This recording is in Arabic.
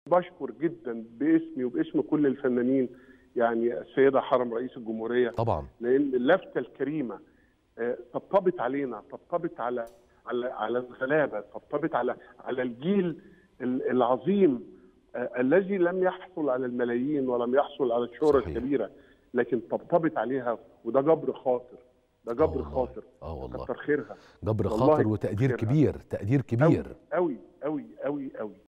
بشكر جدا باسمي وباسم كل الفنانين، يعني السيده حرم رئيس الجمهوريه طبعا. لان اللفته الكريمه طبطبت علينا، طبطبت على الغلابه، طبطبت على الجيل العظيم الذي لم يحصل على الملايين ولم يحصل على الشهره الكبيره، لكن طبطبت عليها، وده جبر خاطر، ده جبر خاطر. والله كتر خيرها، جبر خاطر وتقدير كبير، تقدير كبير قوي قوي قوي قوي قوي.